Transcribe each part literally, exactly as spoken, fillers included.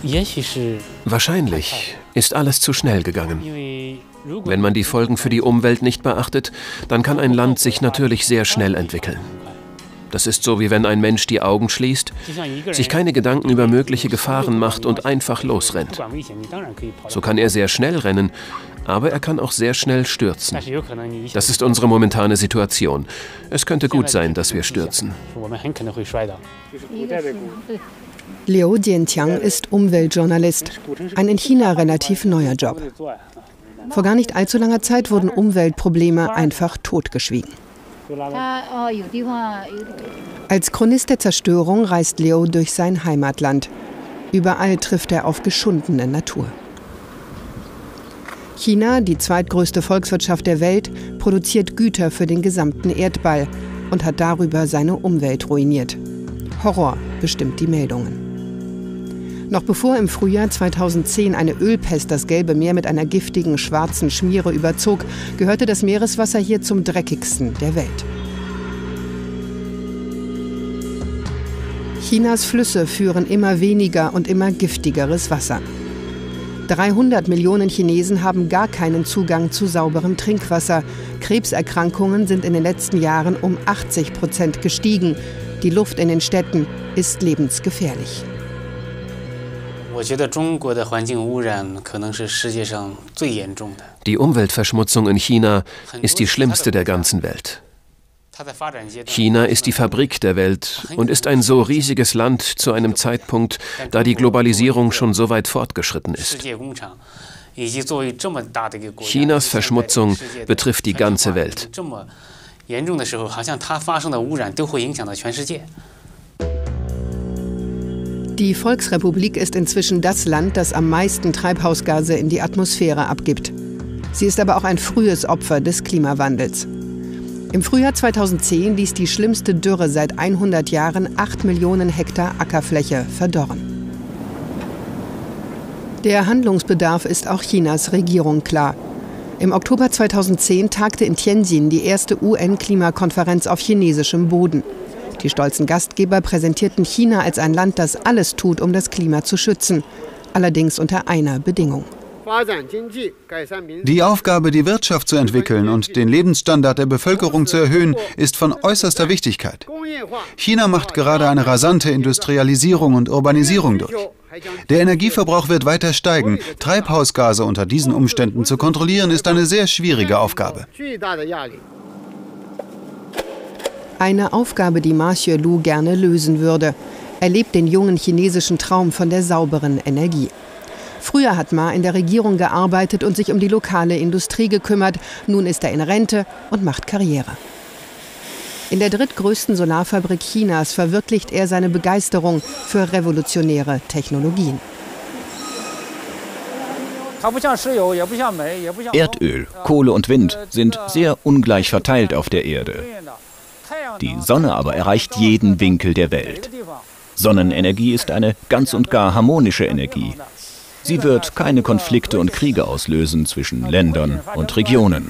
Wahrscheinlich ist alles zu schnell gegangen. Wenn man die Folgen für die Umwelt nicht beachtet, dann kann ein Land sich natürlich sehr schnell entwickeln. Das ist so, wie wenn ein Mensch die Augen schließt, sich keine Gedanken über mögliche Gefahren macht und einfach losrennt. So kann er sehr schnell rennen, aber er kann auch sehr schnell stürzen. Das ist unsere momentane Situation. Es könnte gut sein, dass wir stürzen. Liu Jianqiang ist Umweltjournalist. Ein in China relativ neuer Job. Vor gar nicht allzu langer Zeit wurden Umweltprobleme einfach totgeschwiegen. Als Chronist der Zerstörung reist Liu durch sein Heimatland. Überall trifft er auf geschundene Natur. China, die zweitgrößte Volkswirtschaft der Welt, produziert Güter für den gesamten Erdball und hat darüber seine Umwelt ruiniert. Horror bestimmt die Meldungen. Noch bevor im Frühjahr zweitausendzehn eine Ölpest das Gelbe Meer mit einer giftigen schwarzen Schmiere überzog, gehörte das Meereswasser hier zum dreckigsten der Welt. Chinas Flüsse führen immer weniger und immer giftigeres Wasser. dreihundert Millionen Chinesen haben gar keinen Zugang zu sauberem Trinkwasser. Krebserkrankungen sind in den letzten Jahren um achtzig Prozent gestiegen. Die Luft in den Städten ist lebensgefährlich. Die Umweltverschmutzung in China ist die schlimmste der ganzen Welt. China ist die Fabrik der Welt und ist ein so riesiges Land zu einem Zeitpunkt, da die Globalisierung schon so weit fortgeschritten ist. Chinas Verschmutzung betrifft die ganze Welt. Die Volksrepublik ist inzwischen das Land, das am meisten Treibhausgase in die Atmosphäre abgibt. Sie ist aber auch ein frühes Opfer des Klimawandels. Im Frühjahr zweitausendzehn ließ die schlimmste Dürre seit hundert Jahren acht Millionen Hektar Ackerfläche verdorren. Der Handlungsbedarf ist auch Chinas Regierung klar. Im Oktober zweitausendzehn tagte in Tianjin die erste U N-Klimakonferenz auf chinesischem Boden. Die stolzen Gastgeber präsentierten China als ein Land, das alles tut, um das Klima zu schützen. Allerdings unter einer Bedingung. Die Aufgabe, die Wirtschaft zu entwickeln und den Lebensstandard der Bevölkerung zu erhöhen, ist von äußerster Wichtigkeit. China macht gerade eine rasante Industrialisierung und Urbanisierung durch. Der Energieverbrauch wird weiter steigen. Treibhausgase unter diesen Umständen zu kontrollieren, ist eine sehr schwierige Aufgabe. Eine Aufgabe, die Ma Xuelu gerne lösen würde. Er lebt den jungen chinesischen Traum von der sauberen Energie. Früher hat Ma in der Regierung gearbeitet und sich um die lokale Industrie gekümmert. Nun ist er in Rente und macht Karriere. In der drittgrößten Solarfabrik Chinas verwirklicht er seine Begeisterung für revolutionäre Technologien. Erdöl, Kohle und Wind sind sehr ungleich verteilt auf der Erde. Die Sonne aber erreicht jeden Winkel der Welt. Sonnenenergie ist eine ganz und gar harmonische Energie. Sie wird keine Konflikte und Kriege auslösen zwischen Ländern und Regionen.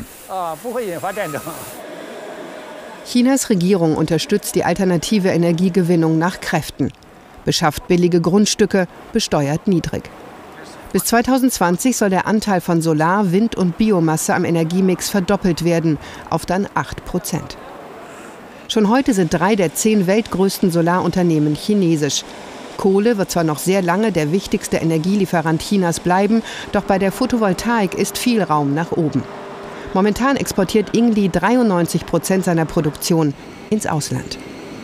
Chinas Regierung unterstützt die alternative Energiegewinnung nach Kräften, beschafft billige Grundstücke, besteuert niedrig. Bis zweitausendzwanzig soll der Anteil von Solar-, Wind- und Biomasse am Energiemix verdoppelt werden, auf dann acht Prozent. Schon heute sind drei der zehn weltgrößten Solarunternehmen chinesisch. Kohle wird zwar noch sehr lange der wichtigste Energielieferant Chinas bleiben, doch bei der Photovoltaik ist viel Raum nach oben. Momentan exportiert Ingli dreiundneunzig Prozent seiner Produktion ins Ausland.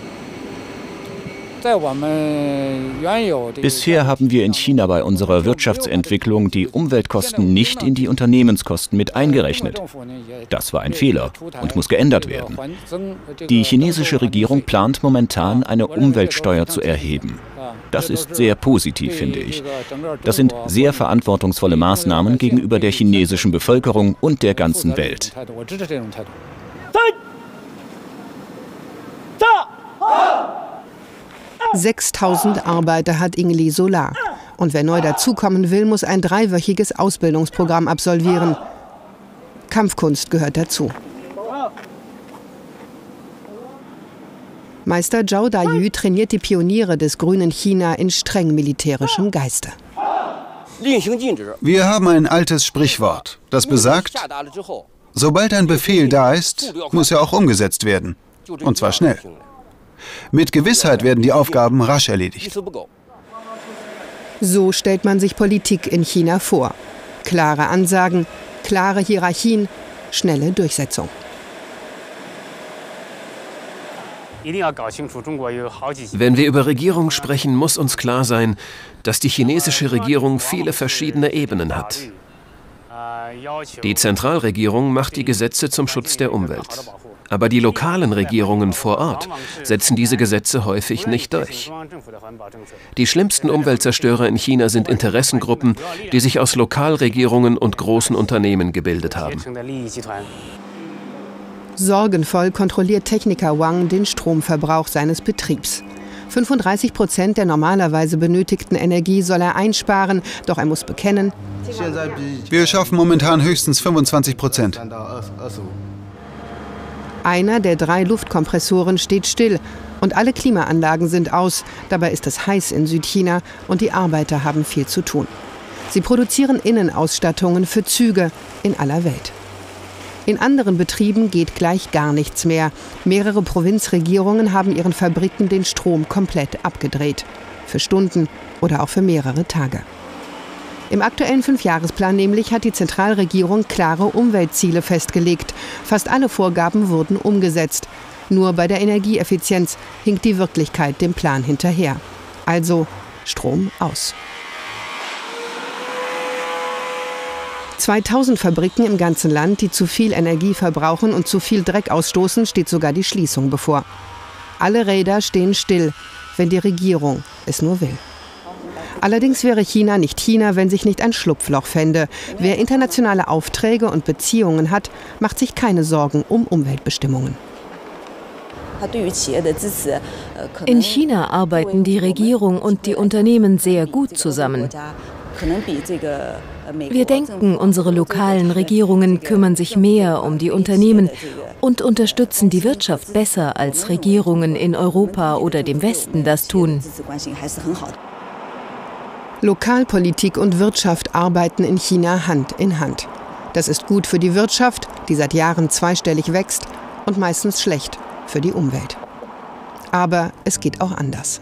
Bisher haben wir in China bei unserer Wirtschaftsentwicklung die Umweltkosten nicht in die Unternehmenskosten mit eingerechnet. Das war ein Fehler und muss geändert werden. Die chinesische Regierung plant momentan, eine Umweltsteuer zu erheben. Das ist sehr positiv, finde ich. Das sind sehr verantwortungsvolle Maßnahmen gegenüber der chinesischen Bevölkerung und der ganzen Welt. sechstausend Arbeiter hat Ingli Solar. Und wer neu dazukommen will, muss ein dreiwöchiges Ausbildungsprogramm absolvieren. Kampfkunst gehört dazu. Meister Zhao Dayü trainiert die Pioniere des grünen China in streng militärischem Geiste. Wir haben ein altes Sprichwort, das besagt, sobald ein Befehl da ist, muss er auch umgesetzt werden. Und zwar schnell. Mit Gewissheit werden die Aufgaben rasch erledigt. So stellt man sich Politik in China vor. Klare Ansagen, klare Hierarchien, schnelle Durchsetzung. Wenn wir über Regierung sprechen, muss uns klar sein, dass die chinesische Regierung viele verschiedene Ebenen hat. Die Zentralregierung macht die Gesetze zum Schutz der Umwelt. Aber die lokalen Regierungen vor Ort setzen diese Gesetze häufig nicht durch. Die schlimmsten Umweltzerstörer in China sind Interessengruppen, die sich aus Lokalregierungen und großen Unternehmen gebildet haben. Sorgenvoll kontrolliert Techniker Wang den Stromverbrauch seines Betriebs. fünfunddreißig Prozent der normalerweise benötigten Energie soll er einsparen, doch er muss bekennen: Wir schaffen momentan höchstens fünfundzwanzig Prozent. Einer der drei Luftkompressoren steht still und alle Klimaanlagen sind aus. Dabei ist es heiß in Südchina und die Arbeiter haben viel zu tun. Sie produzieren Innenausstattungen für Züge in aller Welt. In anderen Betrieben geht gleich gar nichts mehr. Mehrere Provinzregierungen haben ihren Fabriken den Strom komplett abgedreht. Für Stunden oder auch für mehrere Tage. Im aktuellen Fünfjahresplan nämlich hat die Zentralregierung klare Umweltziele festgelegt. Fast alle Vorgaben wurden umgesetzt. Nur bei der Energieeffizienz hinkt die Wirklichkeit dem Plan hinterher. Also Strom aus. zweitausend Fabriken im ganzen Land, die zu viel Energie verbrauchen und zu viel Dreck ausstoßen, steht sogar die Schließung bevor. Alle Räder stehen still, wenn die Regierung es nur will. Allerdings wäre China nicht China, wenn sich nicht ein Schlupfloch fände. Wer internationale Aufträge und Beziehungen hat, macht sich keine Sorgen um Umweltbestimmungen. In China arbeiten die Regierung und die Unternehmen sehr gut zusammen. Wir denken, unsere lokalen Regierungen kümmern sich mehr um die Unternehmen und unterstützen die Wirtschaft besser, als Regierungen in Europa oder dem Westen das tun. Lokalpolitik und Wirtschaft arbeiten in China Hand in Hand. Das ist gut für die Wirtschaft, die seit Jahren zweistellig wächst, und meistens schlecht für die Umwelt. Aber es geht auch anders.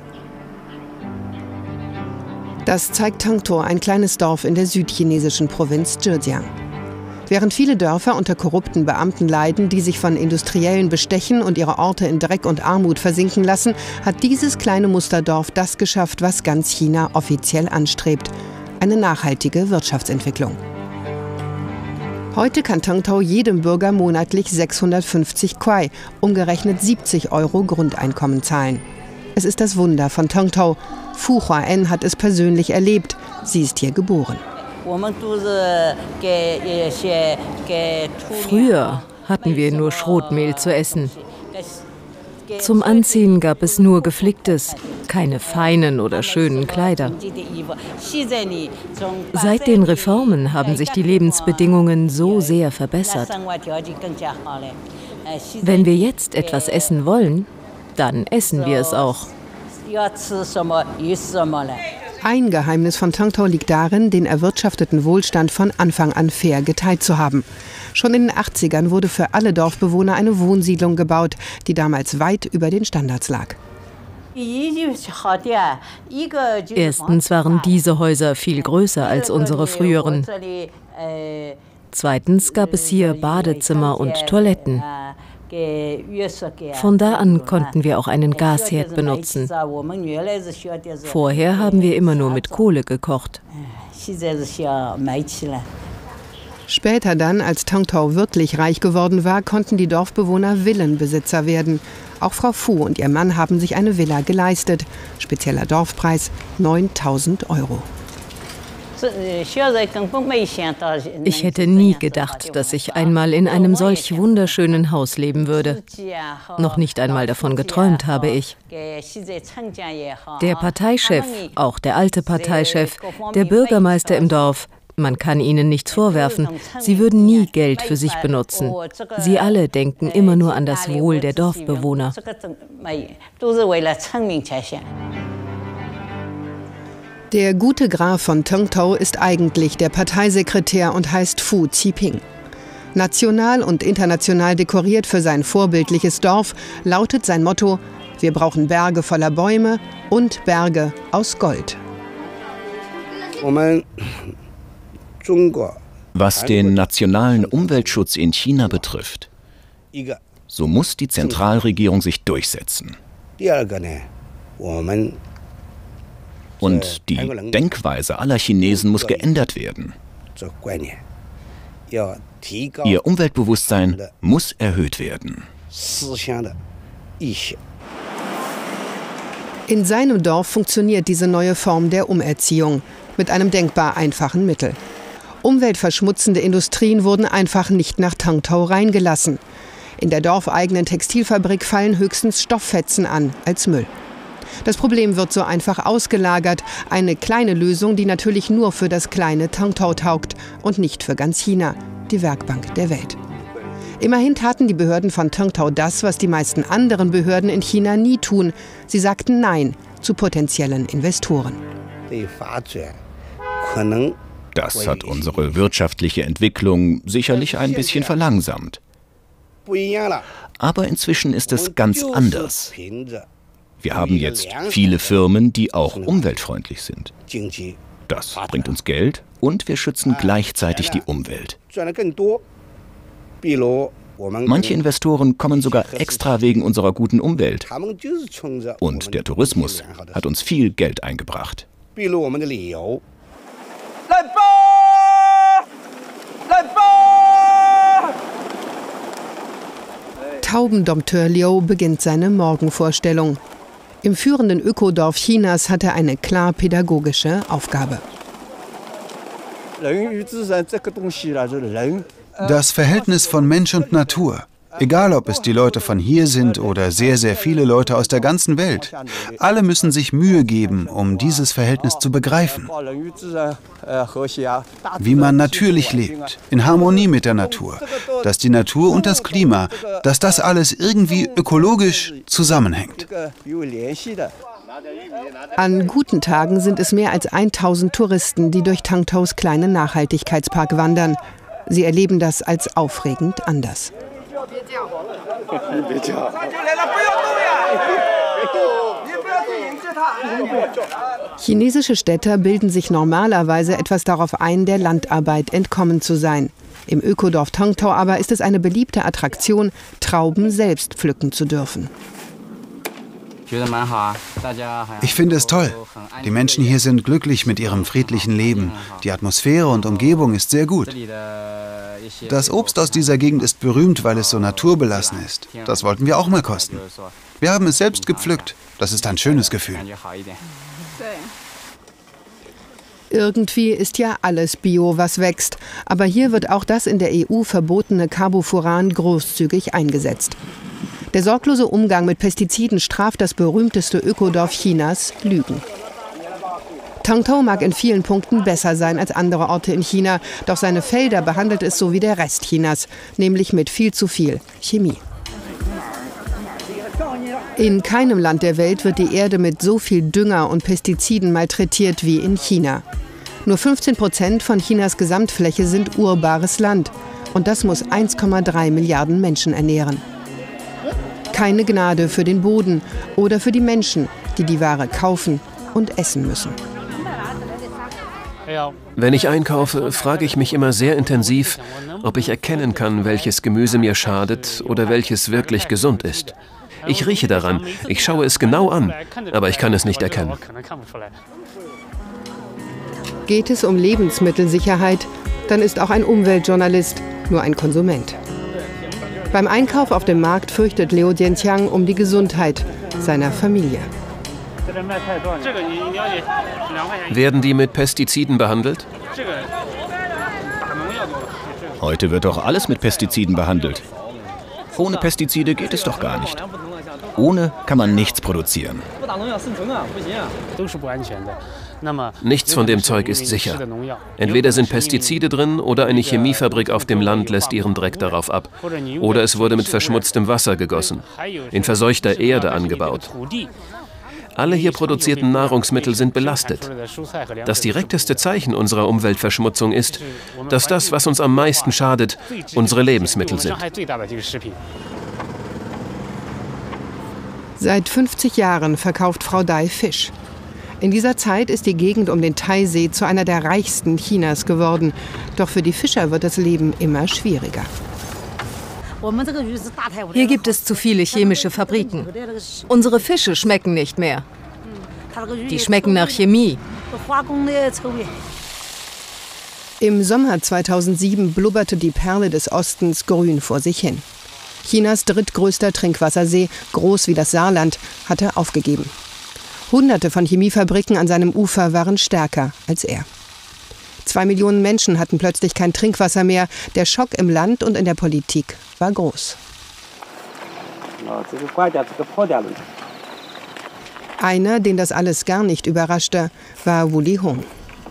Das zeigt Tangtou, ein kleines Dorf in der südchinesischen Provinz Zhejiang. Während viele Dörfer unter korrupten Beamten leiden, die sich von Industriellen bestechen und ihre Orte in Dreck und Armut versinken lassen, hat dieses kleine Musterdorf das geschafft, was ganz China offiziell anstrebt: eine nachhaltige Wirtschaftsentwicklung. Heute kann Tangtou jedem Bürger monatlich sechshundertfünfzig Kuai, umgerechnet siebzig Euro Grundeinkommen zahlen. Es ist das Wunder von Tangtou. Fu Huaen hat es persönlich erlebt. Sie ist hier geboren. Früher hatten wir nur Schrotmehl zu essen. Zum Anziehen gab es nur geflicktes, keine feinen oder schönen Kleider. Seit den Reformen haben sich die Lebensbedingungen so sehr verbessert. Wenn wir jetzt etwas essen wollen, dann essen wir es auch. Ein Geheimnis von Tangtou liegt darin, den erwirtschafteten Wohlstand von Anfang an fair geteilt zu haben. Schon in den achtzigern wurde für alle Dorfbewohner eine Wohnsiedlung gebaut, die damals weit über den Standards lag. Erstens waren diese Häuser viel größer als unsere früheren. Zweitens gab es hier Badezimmer und Toiletten. Von da an konnten wir auch einen Gasherd benutzen. Vorher haben wir immer nur mit Kohle gekocht. Später dann, als Tangtou wirklich reich geworden war, konnten die Dorfbewohner Villenbesitzer werden. Auch Frau Fu und ihr Mann haben sich eine Villa geleistet. Spezieller Dorfpreis neuntausend Euro. Ich hätte nie gedacht, dass ich einmal in einem solch wunderschönen Haus leben würde. Noch nicht einmal davon geträumt habe ich. Der Parteichef, auch der alte Parteichef, der Bürgermeister im Dorf, man kann ihnen nichts vorwerfen. Sie würden nie Geld für sich benutzen. Sie alle denken immer nur an das Wohl der Dorfbewohner. Der gute Graf von Tengtou ist eigentlich der Parteisekretär und heißt Fu Qiping. National und international dekoriert für sein vorbildliches Dorf lautet sein Motto: Wir brauchen Berge voller Bäume und Berge aus Gold. Was den nationalen Umweltschutz in China betrifft, so muss die Zentralregierung sich durchsetzen. Und die Denkweise aller Chinesen muss geändert werden. Ihr Umweltbewusstsein muss erhöht werden. In seinem Dorf funktioniert diese neue Form der Umerziehung mit einem denkbar einfachen Mittel. Umweltverschmutzende Industrien wurden einfach nicht nach Tengtou reingelassen. In der dorfeigenen Textilfabrik fallen höchstens Stofffetzen an als Müll. Das Problem wird so einfach ausgelagert. Eine kleine Lösung, die natürlich nur für das kleine Tengtou taugt und nicht für ganz China, die Werkbank der Welt. Immerhin taten die Behörden von Tengtou das, was die meisten anderen Behörden in China nie tun. Sie sagten Nein zu potenziellen Investoren. Das hat unsere wirtschaftliche Entwicklung sicherlich ein bisschen verlangsamt. Aber inzwischen ist es ganz anders. Wir haben jetzt viele Firmen, die auch umweltfreundlich sind. Das bringt uns Geld und wir schützen gleichzeitig die Umwelt. Manche Investoren kommen sogar extra wegen unserer guten Umwelt. Und der Tourismus hat uns viel Geld eingebracht. Taubendompteur Liu beginnt seine Morgenvorstellung. Im führenden Ökodorf Chinas hat er eine klar pädagogische Aufgabe. Das Verhältnis von Mensch und Natur, egal ob es die Leute von hier sind oder sehr, sehr viele Leute aus der ganzen Welt, alle müssen sich Mühe geben, um dieses Verhältnis zu begreifen. Wie man natürlich lebt, in Harmonie mit der Natur, dass die Natur und das Klima, dass das alles irgendwie ökologisch zusammenhängt. An guten Tagen sind es mehr als tausend Touristen, die durch Tengtous kleinen Nachhaltigkeitspark wandern. Sie erleben das als aufregend anders. Chinesische Städter bilden sich normalerweise etwas darauf ein, der Landarbeit entkommen zu sein. Im Ökodorf Tengtou aber ist es eine beliebte Attraktion, Trauben selbst pflücken zu dürfen. Ich finde es toll. Die Menschen hier sind glücklich mit ihrem friedlichen Leben. Die Atmosphäre und Umgebung ist sehr gut. Das Obst aus dieser Gegend ist berühmt, weil es so naturbelassen ist. Das wollten wir auch mal kosten. Wir haben es selbst gepflückt. Das ist ein schönes Gefühl. Irgendwie ist ja alles Bio, was wächst. Aber hier wird auch das in der E U verbotene Carbofuran großzügig eingesetzt. Der sorglose Umgang mit Pestiziden straft das berühmteste Ökodorf Chinas, Lügen. Tengtou mag in vielen Punkten besser sein als andere Orte in China, doch seine Felder behandelt es so wie der Rest Chinas, nämlich mit viel zu viel Chemie. In keinem Land der Welt wird die Erde mit so viel Dünger und Pestiziden malträtiert wie in China. Nur fünfzehn Prozent von Chinas Gesamtfläche sind urbares Land. Und das muss eins Komma drei Milliarden Menschen ernähren. Keine Gnade für den Boden oder für die Menschen, die die Ware kaufen und essen müssen. Wenn ich einkaufe, frage ich mich immer sehr intensiv, ob ich erkennen kann, welches Gemüse mir schadet oder welches wirklich gesund ist. Ich rieche daran, ich schaue es genau an, aber ich kann es nicht erkennen. Geht es um Lebensmittelsicherheit, dann ist auch ein Umweltjournalist nur ein Konsument. Beim Einkauf auf dem Markt fürchtet Liu Jianqiang um die Gesundheit seiner Familie. Werden die mit Pestiziden behandelt? Heute wird doch alles mit Pestiziden behandelt. Ohne Pestizide geht es doch gar nicht. Ohne kann man nichts produzieren. Nichts von dem Zeug ist sicher. Entweder sind Pestizide drin oder eine Chemiefabrik auf dem Land lässt ihren Dreck darauf ab. Oder es wurde mit verschmutztem Wasser gegossen, in verseuchter Erde angebaut. Alle hier produzierten Nahrungsmittel sind belastet. Das direkteste Zeichen unserer Umweltverschmutzung ist, dass das, was uns am meisten schadet, unsere Lebensmittel sind. Seit fünfzig Jahren verkauft Frau Dai Fisch. In dieser Zeit ist die Gegend um den Taisee zu einer der reichsten Chinas geworden. Doch für die Fischer wird das Leben immer schwieriger. Hier gibt es zu viele chemische Fabriken. Unsere Fische schmecken nicht mehr. Die schmecken nach Chemie. Im Sommer zweitausendsieben blubberte die Perle des Ostens grün vor sich hin. Chinas drittgrößter Trinkwassersee, groß wie das Saarland, hatte aufgegeben. Hunderte von Chemiefabriken an seinem Ufer waren stärker als er. Zwei Millionen Menschen hatten plötzlich kein Trinkwasser mehr. Der Schock im Land und in der Politik war groß. Einer, den das alles gar nicht überraschte, war Wu Lihong.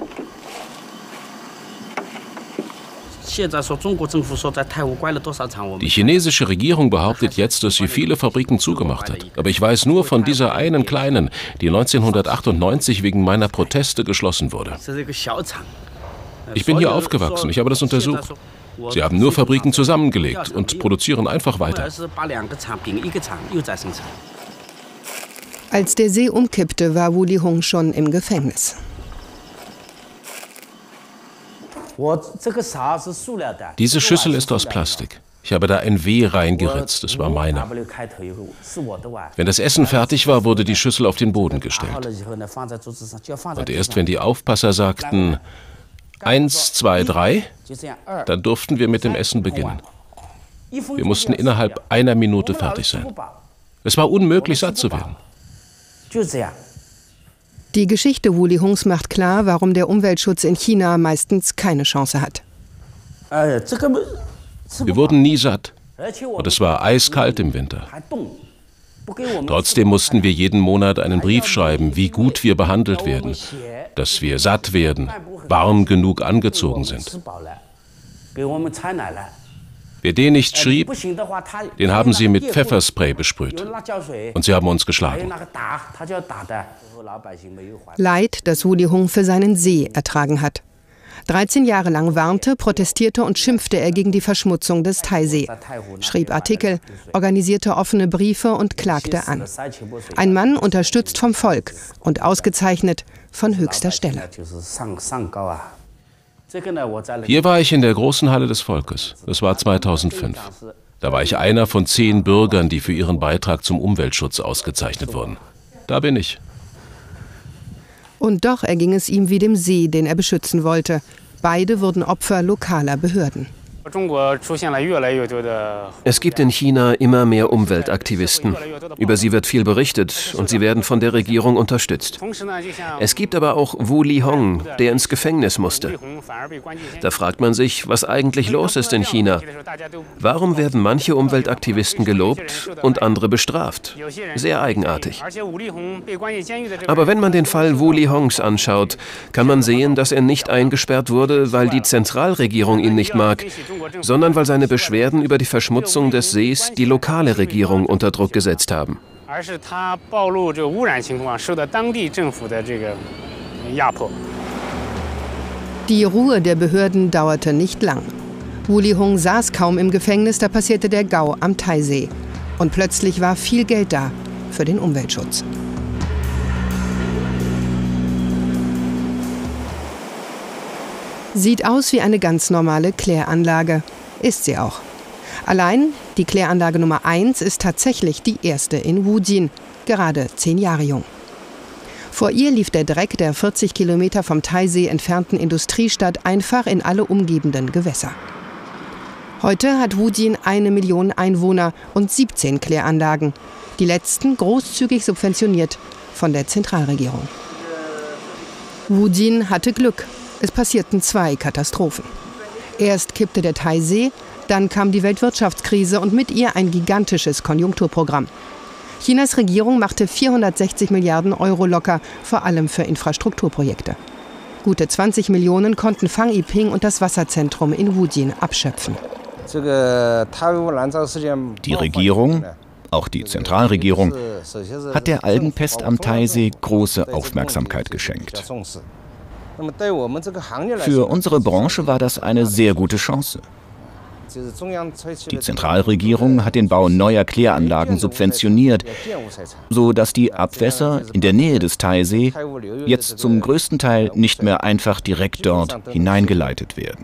Die chinesische Regierung behauptet jetzt, dass sie viele Fabriken zugemacht hat. Aber ich weiß nur von dieser einen kleinen, die neunzehnhundertachtundneunzig wegen meiner Proteste geschlossen wurde. Ich bin hier aufgewachsen, ich habe das untersucht. Sie haben nur Fabriken zusammengelegt und produzieren einfach weiter. Als der See umkippte, war Wu Lihong schon im Gefängnis. Diese Schüssel ist aus Plastik. Ich habe da ein W reingeritzt, das war meine. Wenn das Essen fertig war, wurde die Schüssel auf den Boden gestellt. Und erst wenn die Aufpasser sagten, eins, zwei, drei, dann durften wir mit dem Essen beginnen. Wir mussten innerhalb einer Minute fertig sein. Es war unmöglich, satt zu werden. Die Geschichte Wu Lihongs macht klar, warum der Umweltschutz in China meistens keine Chance hat. Wir wurden nie satt. Und es war eiskalt im Winter. Trotzdem mussten wir jeden Monat einen Brief schreiben, wie gut wir behandelt werden, dass wir satt werden, warm genug angezogen sind. Wer den nicht schrieb, den haben sie mit Pfefferspray besprüht. Und sie haben uns geschlagen. Leid, das Wu Lihong für seinen See ertragen hat. dreizehn Jahre lang warnte, protestierte und schimpfte er gegen die Verschmutzung des Taisee. Schrieb Artikel, organisierte offene Briefe und klagte an. Ein Mann unterstützt vom Volk und ausgezeichnet von höchster Stelle. Hier war ich in der großen Halle des Volkes. Das war zweitausendfünf. Da war ich einer von zehn Bürgern, die für ihren Beitrag zum Umweltschutz ausgezeichnet wurden. Da bin ich. Und doch erging es ihm wie dem See, den er beschützen wollte. Beide wurden Opfer lokaler Behörden. Es gibt in China immer mehr Umweltaktivisten. Über sie wird viel berichtet und sie werden von der Regierung unterstützt. Es gibt aber auch Wu Lihong, der ins Gefängnis musste. Da fragt man sich, was eigentlich los ist in China. Warum werden manche Umweltaktivisten gelobt und andere bestraft? Sehr eigenartig. Aber wenn man den Fall Wu Lihongs anschaut, kann man sehen, dass er nicht eingesperrt wurde, weil die Zentralregierung ihn nicht mag, sondern weil seine Beschwerden über die Verschmutzung des Sees die lokale Regierung unter Druck gesetzt haben. Die Ruhe der Behörden dauerte nicht lang. Wu Lihong saß kaum im Gefängnis, da passierte der Gau am Taisee. Und plötzlich war viel Geld da für den Umweltschutz. Sieht aus wie eine ganz normale Kläranlage. Ist sie auch. Allein die Kläranlage Nummer eins ist tatsächlich die erste in Wujin, gerade zehn Jahre jung. Vor ihr lief der Dreck der vierzig Kilometer vom Taisee entfernten Industriestadt einfach in alle umgebenden Gewässer. Heute hat Wujin eine Million Einwohner und siebzehn Kläranlagen. Die letzten großzügig subventioniert von der Zentralregierung. Wujin hatte Glück. Es passierten zwei Katastrophen. Erst kippte der Taisee, dann kam die Weltwirtschaftskrise und mit ihr ein gigantisches Konjunkturprogramm. Chinas Regierung machte vierhundertsechzig Milliarden Euro locker, vor allem für Infrastrukturprojekte. Gute zwanzig Millionen konnten Fang Yiping und das Wasserzentrum in Wujin abschöpfen. Die Regierung, auch die Zentralregierung, hat der Algenpest am Taisee große Aufmerksamkeit geschenkt. Für unsere Branche war das eine sehr gute Chance. Die Zentralregierung hat den Bau neuer Kläranlagen subventioniert, sodass die Abwässer in der Nähe des Taisee jetzt zum größten Teil nicht mehr einfach direkt dort hineingeleitet werden.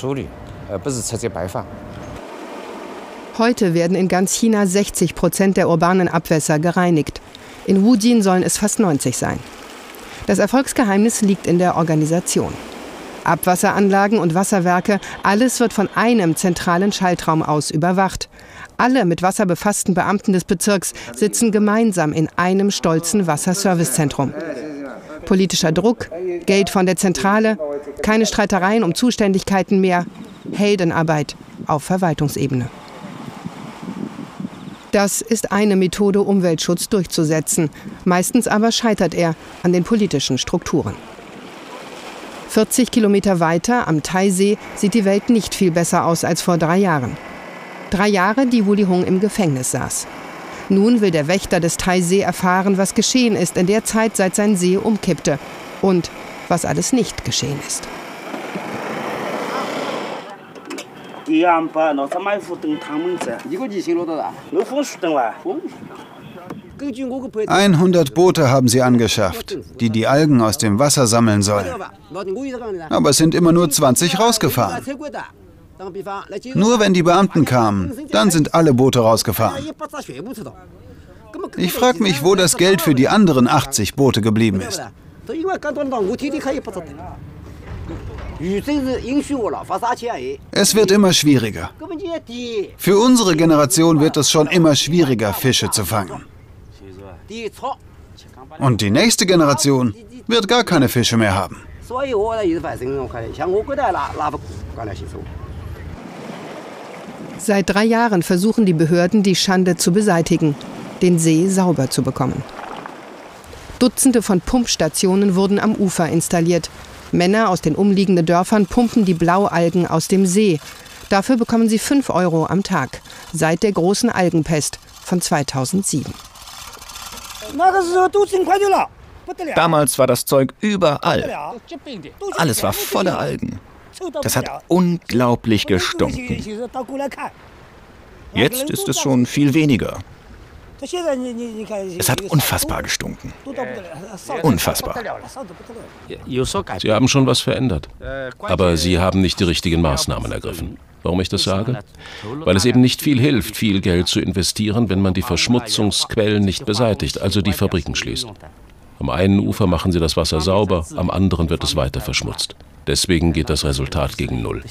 Heute werden in ganz China sechzig Prozent der urbanen Abwässer gereinigt. In Wujin sollen es fast neunzig sein. Das Erfolgsgeheimnis liegt in der Organisation. Abwasseranlagen und Wasserwerke, alles wird von einem zentralen Schaltraum aus überwacht. Alle mit Wasser befassten Beamten des Bezirks sitzen gemeinsam in einem stolzen Wasserservicezentrum. Politischer Druck, Geld von der Zentrale, keine Streitereien um Zuständigkeiten mehr, Heldenarbeit auf Verwaltungsebene. Das ist eine Methode, Umweltschutz durchzusetzen. Meistens aber scheitert er an den politischen Strukturen. vierzig Kilometer weiter am Taisee sieht die Welt nicht viel besser aus als vor drei Jahren. Drei Jahre, die Wu Lihong im Gefängnis saß. Nun will der Wächter des Taisee erfahren, was geschehen ist in der Zeit, seit sein See umkippte. Und was alles nicht geschehen ist. hundert Boote haben sie angeschafft, die die Algen aus dem Wasser sammeln sollen. Aber es sind immer nur zwanzig rausgefahren. Nur wenn die Beamten kamen, dann sind alle Boote rausgefahren. Ich frage mich, wo das Geld für die anderen achtzig Boote geblieben ist. Es wird immer schwieriger. Für unsere Generation wird es schon immer schwieriger, Fische zu fangen. Und die nächste Generation wird gar keine Fische mehr haben. Seit drei Jahren versuchen die Behörden, die Schande zu beseitigen, den See sauber zu bekommen. Dutzende von Pumpstationen wurden am Ufer installiert. Männer aus den umliegenden Dörfern pumpen die Blaualgen aus dem See. Dafür bekommen sie fünf Euro am Tag, seit der großen Algenpest von zweitausendsieben. Damals war das Zeug überall. Alles war voller Algen. Das hat unglaublich gestunken. Jetzt ist es schon viel weniger. Es hat unfassbar gestunken. Unfassbar. Sie haben schon was verändert. Aber Sie haben nicht die richtigen Maßnahmen ergriffen. Warum ich das sage? Weil es eben nicht viel hilft, viel Geld zu investieren, wenn man die Verschmutzungsquellen nicht beseitigt, also die Fabriken schließt. Am einen Ufer machen sie das Wasser sauber, am anderen wird es weiter verschmutzt. Deswegen geht das Resultat gegen Null.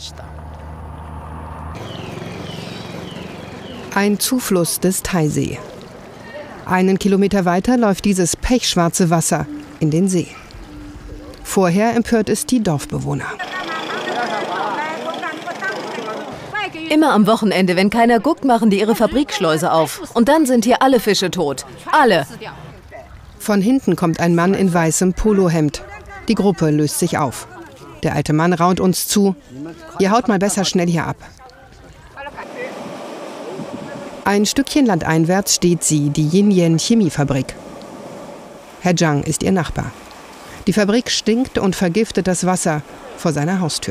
Ein Zufluss des Taisee. Einen Kilometer weiter läuft dieses pechschwarze Wasser in den See. Vorher empört es die Dorfbewohner. Immer am Wochenende, wenn keiner guckt, machen die ihre Fabrikschleuse auf. Und dann sind hier alle Fische tot. Alle. Von hinten kommt ein Mann in weißem Polohemd. Die Gruppe löst sich auf. Der alte Mann raunt uns zu. Ihr haut mal besser schnell hier ab. Ein Stückchen landeinwärts steht sie, die Yinyan Chemiefabrik. Herr Zhang ist ihr Nachbar. Die Fabrik stinkt und vergiftet das Wasser vor seiner Haustür.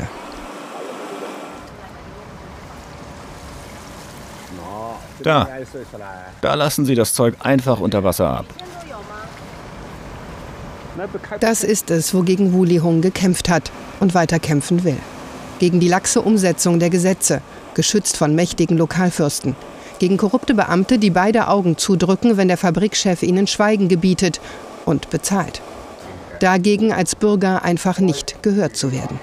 Da, da lassen sie das Zeug einfach unter Wasser ab. Das ist es, wogegen Wu Lihong gekämpft hat und weiter kämpfen will. Gegen die laxe Umsetzung der Gesetze, geschützt von mächtigen Lokalfürsten. Gegen korrupte Beamte, die beide Augen zudrücken, wenn der Fabrikchef ihnen Schweigen gebietet und bezahlt. Dagegen als Bürger einfach nicht gehört zu werden.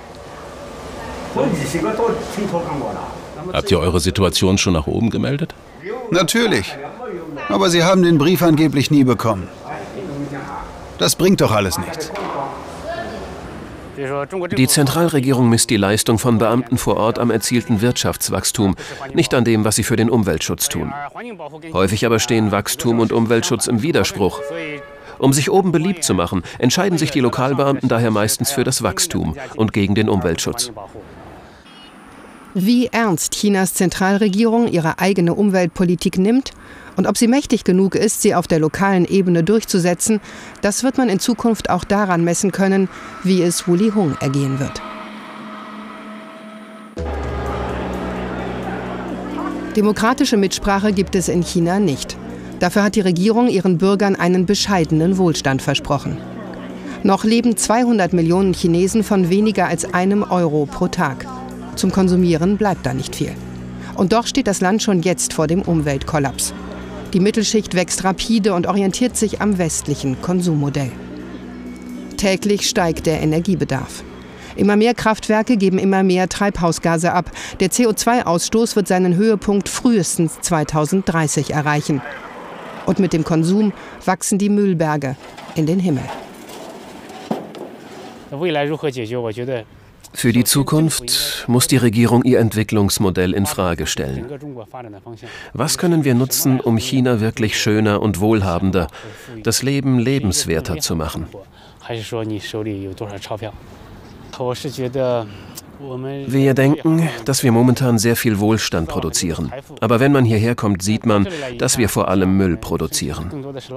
Habt ihr eure Situation schon nach oben gemeldet? Natürlich. Aber sie haben den Brief angeblich nie bekommen. Das bringt doch alles nichts. Die Zentralregierung misst die Leistung von Beamten vor Ort am erzielten Wirtschaftswachstum, nicht an dem, was sie für den Umweltschutz tun. Häufig aber stehen Wachstum und Umweltschutz im Widerspruch. Um sich oben beliebt zu machen, entscheiden sich die Lokalbeamten daher meistens für das Wachstum und gegen den Umweltschutz. Wie ernst Chinas Zentralregierung ihre eigene Umweltpolitik nimmt und ob sie mächtig genug ist, sie auf der lokalen Ebene durchzusetzen, das wird man in Zukunft auch daran messen können, wie es Wu Lihong ergehen wird. Demokratische Mitsprache gibt es in China nicht. Dafür hat die Regierung ihren Bürgern einen bescheidenen Wohlstand versprochen. Noch leben zweihundert Millionen Chinesen von weniger als einem Euro pro Tag. Zum Konsumieren bleibt da nicht viel. Und doch steht das Land schon jetzt vor dem Umweltkollaps. Die Mittelschicht wächst rapide und orientiert sich am westlichen Konsummodell. Täglich steigt der Energiebedarf. Immer mehr Kraftwerke geben immer mehr Treibhausgase ab. Der C O zwei Ausstoß wird seinen Höhepunkt frühestens zweitausenddreißig erreichen. Und mit dem Konsum wachsen die Müllberge in den Himmel. Für die Zukunft muss die Regierung ihr Entwicklungsmodell in Frage stellen. Was können wir nutzen, um China wirklich schöner und wohlhabender, das Leben lebenswerter zu machen? Wir denken, dass wir momentan sehr viel Wohlstand produzieren. Aber wenn man hierher kommt, sieht man, dass wir vor allem Müll produzieren.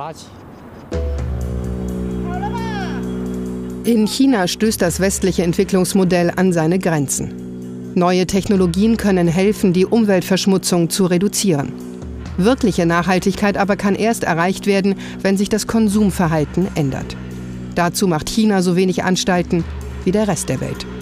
In China stößt das westliche Entwicklungsmodell an seine Grenzen. Neue Technologien können helfen, die Umweltverschmutzung zu reduzieren. Wirkliche Nachhaltigkeit aber kann erst erreicht werden, wenn sich das Konsumverhalten ändert. Dazu macht China so wenig Anstalten wie der Rest der Welt.